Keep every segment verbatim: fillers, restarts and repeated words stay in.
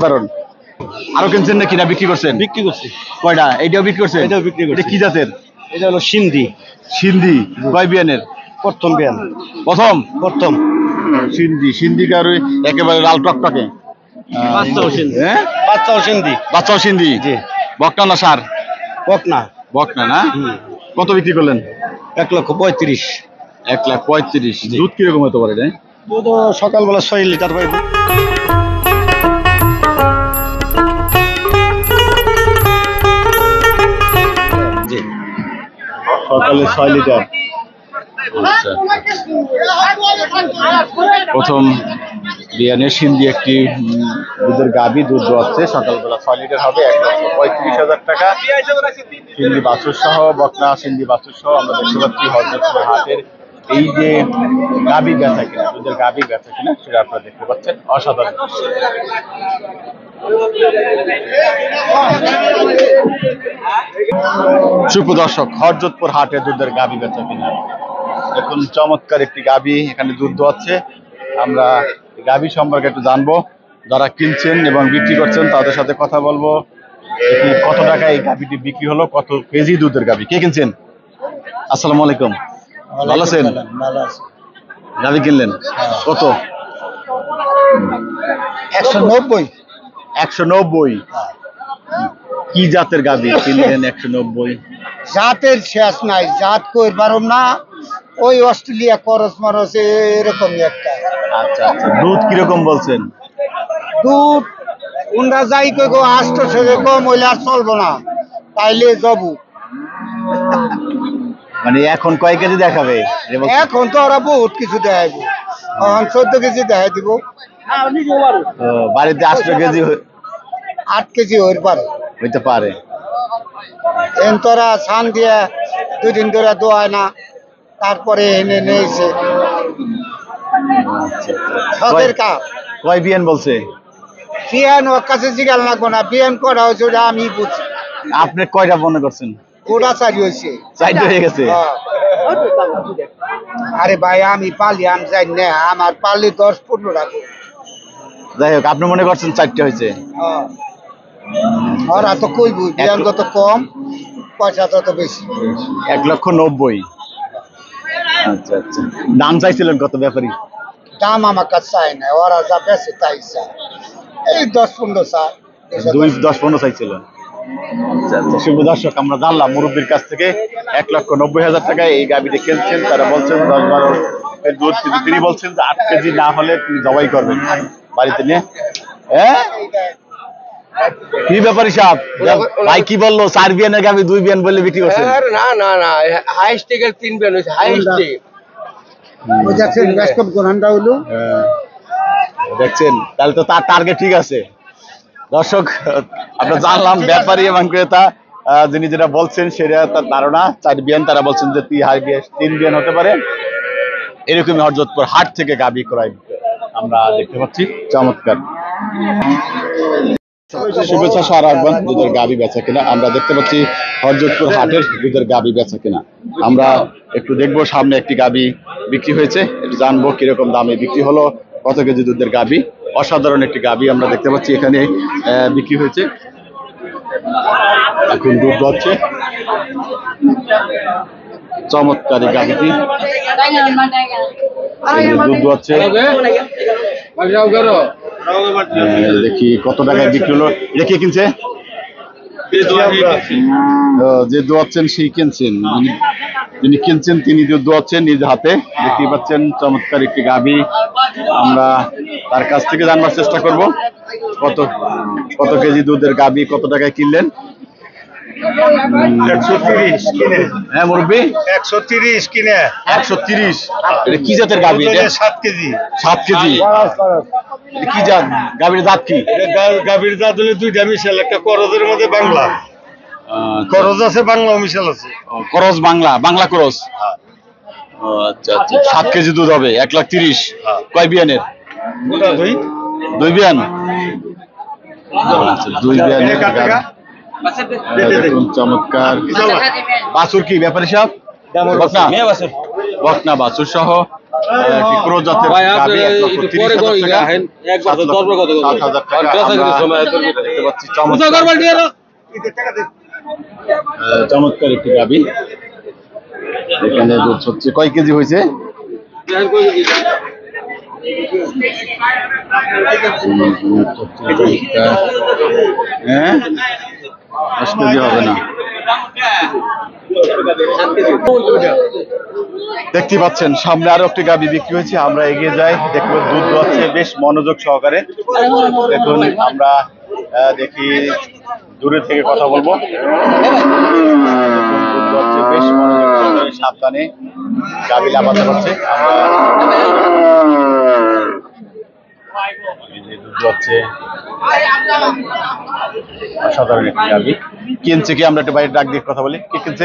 অসাধারণ। আরো কিনছেন নাকি না বিক্রি করছেন? বিক্রি করছি। কয়টা? এইটাও বিক্রি করছেন? এটাও বিক্রি করছি। এটা কি জাতের? এটা হলো সিন্ধি। সিন্ধি কয় বিয়ানের? প্রথম বিয়ান। প্রথম প্রথম সিন্ধি। সিন্ধিকার ওই একেবারে লাল টকটকে। বাচ্চাও সিন্ধি। হ্যাঁ বাচ্চাও সিন্ধি। বাচ্চাও সিন্ধি। জি। বকনা না সার? বকনা। বকনা না? কত বিক্রি করলেন? এক লক্ষ পঁয়ত্রিশ। এক লাখ পঁয়ত্রিশ। দুধ কিরকম হতে পারে? দুধ সকালবেলা ছয় লিটার পাইব। জি সকালে ছয় লিটার। আচ্ছা প্রথম বিয়ানের সিন্ধি একটি দুধের গাভী দুধ দোয়াচ্ছে, সকালবেলা ছয় লিটার হবে, এক লক্ষ পঁয়ত্রিশ হাজার টাকা। সিন্ধি বাছুর সহ, বকনা সিন্ধি বাছুর সহ আমরা দেখতে পাচ্ছি হযরতপুর হাটের এই যে গাভী বেচা কিনা, দুধের গাভী বেচা কিনা সেটা আপনারা দেখতে পাচ্ছেন। অসাধারণ। সুপ্রদর্শক, হযরতপুর হাটে দুধের গাভী বেচা কিনা এখন চমৎকার একটি গাভী এখানে দুধ দোয়াচ্ছে। আমরা গাভী সম্পর্কে একটু জানবো, যারা কিনছেন এবং বিক্রি করছেন তাদের সাথে কথা বলবো। দেখি কত টাকা এই গাভীটি বিক্রি হলো, কত কেজি দুধের গাভী। কে কিনছেন? আসসালামু আলাইকুম, ভালো আছেন? গাভী কিনলেন কত? একশো নব্বই। একশো নব্বই। কি জাতের গাভী কিনলেন একশো নব্বই? জাতের শেষ নাই, জাত কই পারম না। ওই অস্ট্রেলিয়া করস মারস এরকমই একটা। আচ্ছা আচ্ছা, দুধ কিরকম বলছেন? দুধ উন্ডা যাই কই গো আটশো কম হইলে আর চলবো না, তাইলে যাবো। মানে এখন কয় কেজি দেখাবে? এখন তো ওরা বহুত কিছু দেখাইবো, এখন চোদ্দ কেজি দেখাই দিব। বাড়িতে আটশো কেজি আট কেজি হইতে পারে, হইতে পারে। এন তোরা ছান দিয়া দুই দিন ধরে দোয়ায় না, তারপরে এনে নিয়েছে শখের কাপ। কয় বিয়ান বলছে? বিয়ান ওর কাছে জিগাল লাগবো না, বিয়ান করা হয়েছে ওটা আমি বুঝি। আপনি কয়টা মনে করছেন? ওটা চারি হয়েছে, চারটা হয়ে গেছে। আরে ভাই আমি পালি, আমি যাই না, আমার পালি দশ পনেরো রাখবো। যাই হোক, আপনি মনে করছেন চারটে হয়েছে। ওরা তো কইব বিয়ান যত কম পয়সা তত বেশি। এক লক্ষ নব্বই। আচ্ছা আচ্ছা, দাম চাইছিলেন কত ব্যাপারী? দাম আমার কাছে চাই না, ওরা যা বেশি তাই চাই, এই দশ পনেরো চাই। দুই দশ পনেরো চাইছিলেন। আচ্ছা আচ্ছা, শুভ দর্শক, আমরা জানলাম মুরব্বীর কাছ থেকে এক লক্ষ নব্বই হাজার টাকায় এই গাভীটি কিনছেন। তারা বলছেন দশ বারো দুধ, কিন্তু তিনি বলছেন যে আট কেজি না হলে তিনি জবাই করবেন বাড়িতে নিয়ে। হ্যাঁ কি ব্যাপারী সাহেব, ভাই কি বললো? চার বিয়ানের গাভী দুই বিয়ান বললে বিক্রি করছেন? না না না, হাইস্ট থেকে তিন বিয়ান হয়েছে, হাইস্ট। ওই দেখছেন ব্যাসকপ গোনানটা হলো, দেখছেন, তাহলে তো তার টার্গেট ঠিক আছে। দর্শক, আমরা জানলাম ব্যাপারী এবং ক্রেতা যিনি যেটা বলছেন সেটা তার ধারণা চার বিয়ান, তারা বলছেন যে তিন বিয়ান হতে পারে। এরকমই হযরতপুর হাট থেকে গাভী ক্রয় আমরা দেখতে পাচ্ছি। চমৎকার। শুভেচ্ছা সারা রাখবেন দুধের গাভী বেচা কিনা আমরা দেখতে পাচ্ছি হযরতপুর হাটের দুধের গাভী বেচা কিনা। আমরা একটু দেখবো, সামনে একটি গাভী বিক্রি হয়েছে, একটু জানবো কিরকম দামে বিক্রি হলো, কত কেজি দুধের গাভী। অসাধারণ একটি গাভী আমরা দেখতে পাচ্ছি এখানে বিক্রি হয়েছে, এখন দুধ হচ্ছে। চমৎকার এই গাভীটি, দুধ হচ্ছে। দেখি কত টাকায় বিক্রি হলো। এটা কে কিনছে? যে দোয়াচ্ছেন সেই কিনছেন, যিনি কিনছেন তিনি দোয়াচ্ছেন নিজ হাতে। দেখতেই পাচ্ছেন চমৎকার একটি গাভী। আমরা তার কাছ থেকে জানবার চেষ্টা করব কত কত কেজি দুধের গাভী, কত টাকায় কিনলেন। একশো তিরিশ কিনে। হ্যাঁ মুরব্বী, একশো তিরিশ কিনে। একশো তিরিশ। এটা কি জাতের গাভী? সাত কেজি। সাত কেজি। কি জাত গাভীর? জাত কি? গাভীর জাত হলে দুইটা মিশাল, একটা করজের মধ্যে বাংলা করজ আছে, বাংলা মিশাল আছে। করজ বাংলা, বাংলা করজ। আচ্ছা আচ্ছা, সাত কেজি দুধ হবে, এক লাখ তিরিশ। কয় বিয়ানের? দুই দুই বিয়ান। দুই বিয়ানের চমৎকার বাছুর। কি ব্যাপারী সাহেব? বকনা, বকনা বাছুর সহ আহ, একটি ক্রোজ জাতের ভাই, আপনি গাভী, এক লক্ষ একটু তিরিশ পরে হাজার কই টাকা। রাখেন, একবার সাত তো লক্ষ- দশ বার কথা সাত হাজার টাকা আর আমরা কিছু সময় ধরে দেখতে পাচ্ছি। চমৎকার আহ, চমৎকার একটি গাভী। এখানে দুধ হচ্ছে কয় কেজি হয়েছে? হ্যাঁ, দশ কেজি হবে না। দেখতে পাচ্ছেন সামনে আরো একটি গাভী বিক্রি হয়েছে। আমরা এগিয়ে যাই, দেখবো দুধ দোয়াচ্ছে বেশ মনোযোগ সহকারে। দেখুন আমরা আহ, দেখি দূরে থেকে কথা বলবো। দেখুন দুধ দোয়াচ্ছে বেশ মনোযোগ সহকারে, সাবধানে গাভী লাফাতে পারছে। আমরা এই যে দুধ দোয়াচ্ছে, অসাধারণ একটি গাভী। কিনছে কি? আমরা একটু বাইরে ডাক দিয়ে কথা বলি। কি কিনছে?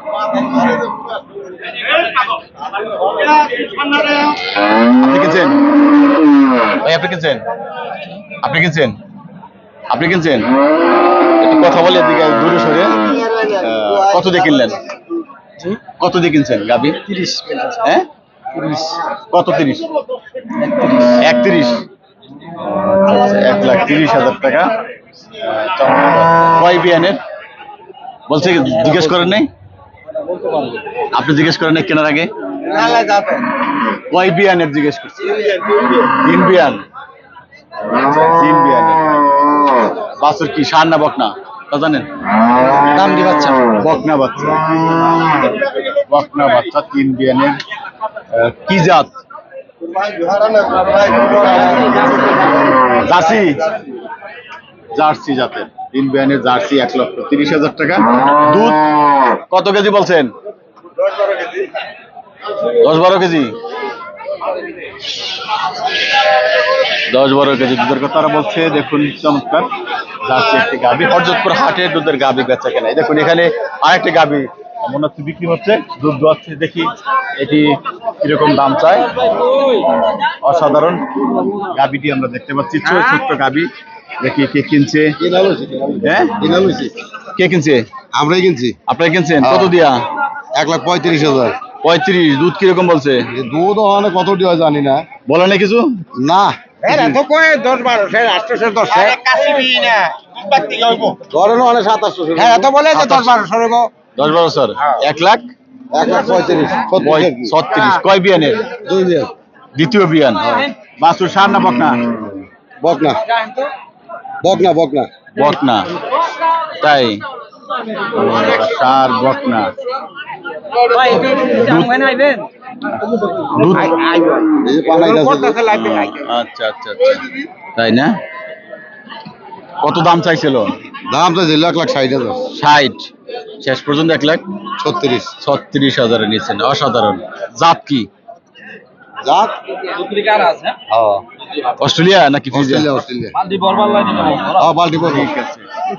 আপনি কিনছেন ভাই? আপনি কিনছেন? আপনি কিনছেন? আপনি কিনছেন? একটু কথা বলে এদিকে দূরে সরে। আহ, কত দিয়ে কিনলেন? কত দিয়ে কিনছেন গাভী? তিরিশ হ্যাঁ, কত? তিরিশ, একত্রিশ, এক লাখ তিরিশ হাজার টাকা। আহ, চমৎকার। কয় বিয়ানের বলছে? জিজ্ঞেস করেন নাই? আপনি জিজ্ঞেস করেন নাই কেনার আগে? কয় বিয়ানের জিজ্ঞেস করছি? তিন বিয়ান। তিন বিয়ানের বাছুর কি ষাঁড় না বকনা তা জানেন? দাম দি বাচ্চা বকনা বাচ্চা, বকনা বাচ্চা তিন বিয়ানের। আহ, কি জাত? জার্সি, জার্সি জাতের তিন বিয়ানের জার্সি। এক লক্ষ তিরিশ হাজার টাকা। দুধ কত কেজি বলছেন? দশ বারো কেজি। দশ বারো কেজি দুধের কথা তারা বলছে। দেখুন চমৎকার জার্সি একটি গাভী। হরজতপুর হাটের দুধের গাভী বেচা কেনা। দেখুন এখানে আরেকটি গাভী মনে হচ্ছে বিক্রি হচ্ছে, দুধ দোয়াচ্ছে। দেখি এটি কিরকম দাম চায়। অসাধারণ গাভীটি আমরা দেখতে পাচ্ছি, ছোট ছোট্ট গাভী। দেখি কে কিনছে। হ্যাঁ, কে কিনছে? আমরাই কিনছি। আপনারা কিনছেন কত দিয়া? এক লাখ পঁয়ত্রিশ হাজার। পঁয়ত্রিশ। দুধ কিরকম বলছে? দুধ ওখানে কত দেওয়া জানি না। বলে না কিছু? না দশ বারো আটশো দশ ধরেন ওখানে সাতাশশো। হ্যাঁ এত বলে দশ বারোশো দশ বারো স্যার। এক লাখ এক লাখ পঁয়ত্রিশ ছত্রিশ। কয় বিয়ানের? দুই বিয়ান। দ্বিতীয় বিয়ান। বাছুর ষাঁড় না বকনা? বকনা বকনা বকনা বকনা। তাই ষাঁড় বকনা। দুধ এই যে পানাই আছে। আচ্ছা আচ্ছা আচ্ছা, তাই না? কত দাম চাইছিল? দাম তো ছিল এক লাখ ষাট হাজার। ষাট। শেষ পর্যন্ত এক লাখ ছত্রিশ। ছত্রিশ হাজারে নিয়েছেন। অসাধারণ। জাত কি? জাত অস্ট্রেলিয়া নাকি ফিজিয়ান? অস্ট্রেলিয়া অস্ট্রেলিয়া হ্যাঁ বাল্টি পর ঠিক আছে।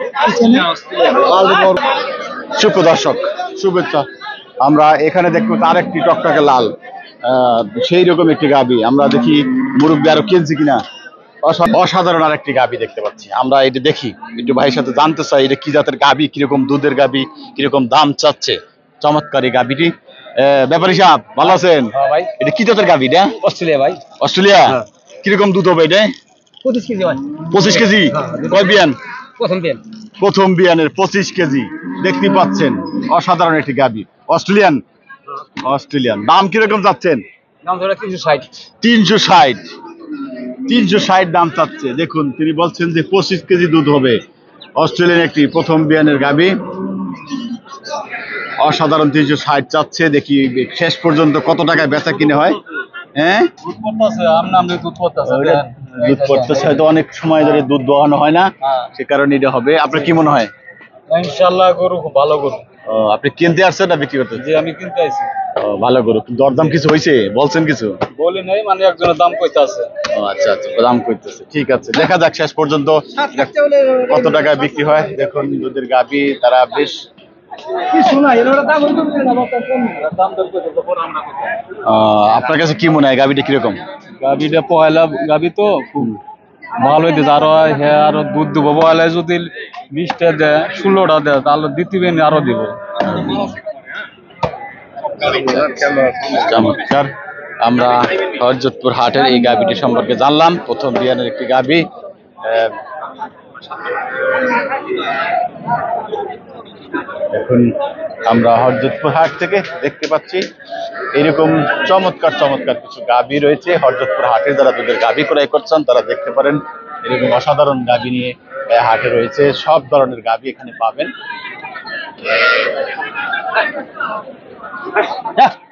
সুপ্র দর্শক শুভেচ্ছা। আমরা এখানে দেখবো আরেকটি টকটকে লাল, আহ, সেই রকম একটি গাভী। আমরা দেখি মুরব্বী আরো কিনছি কিনা। অসা- অসাধারণ আরেকটি গাভী দেখতে পাচ্ছি। আমরা এটা দেখি, একটু ভাইয়ের সাথে জানতে চাই এটা কি জাতের গাভী, কিরকম দুধের গাভী, কিরকম দাম চাচ্ছে। চমৎকার এই গাভীটি। আহ, ব্যাপারী সাহেব ভালো আছেন? ভাই, এটা কি জাতের গাভী? এটা অস্ট্রেলিয়া ভাই। অস্ট্রেলিয়া। কিরকম দুধ হবে এটা? পঁচিশ কেজি ভাই। পঁচিশ কেজি। কয় বিয়ান? প্রথম দিন প্রথম বিয়ানের পঁচিশ কেজি। দেখতে পাচ্ছেন অসাধারণ একটি গাভী। Australian, Australian. দাম কিরকম যাচ্ছেন? দাম ধরে তিনশো ষাট। তিনশো ষাট। তিনশো ষাট দাম চাচ্ছে। দেখুন তিনি বলছেন যে পঁচিশ কেজি দুধ হবে। অস্ট্রেলিয়ান একটি প্রথম বিয়ানের গাভী। অসাধারণ তিনশো ষাট চাচ্ছে। দেখি শেষ পর্যন্ত কত টাকায় বেচা কিনে হয়। হ্যাঁ, দুধ পড়তেছে, আমনা আমনি দুধ পড়তেছে। দুধ পড়তেছে, হয়তো অনেক সময় ধরে দুধ দোয়ানো হয় না, সে কারণে এটা হবে। আপনার কি মনে হয়? ইনশাআল্লাহ গরু খুব ভালো গরু। ও, আপনি কিনতে আসছেন না বিক্রি করতে? যে আমি কিনতে আইছি। ও, ভালো গরু। দরদাম কিছু হয়েছে? বলছেন কিছু? বলি নাই, মানে একজনের দাম কইতে আছে। ও আচ্ছা আচ্ছা, দাম করতেছে। ঠিক আছে, দেখা যাক শেষ পর্যন্ত কত টাকায় বিক্রি হয়। দেখুন দুধের গাভী তারা বেশ। আহ, আপনার কাছে কি মনে হয় গাভীটা কিরকম? গাবিটা পয়লা গাবি তো খুব ভালো হইতেছে। আরো হ্যাঁ আরো দুধ দিব। পয়লায় যদি বিশটা দেয়, ষোলোটা দেয়, তাহলে দ্বিতীয় আরো দিব। চমৎকার। আমরা হরজতপুর হাটের এই গাবিটি সম্পর্কে জানলাম, প্রথম বিয়ানের একটি গাবি। আহ, এখন আমরা হরজতপুর হাট থেকে দেখতে পাচ্ছি এরকম চমৎকার চমৎকার কিছু গাবি রয়েছে হরজতপুর হাটে। যারা দুধের গাবি ক্রয় করছেন তারা দেখতে পারেন এরকম অসাধারণ গাবি নিয়ে আহ, হাটে রয়েছে। সব ধরনের গাবি এখানে পাবেন।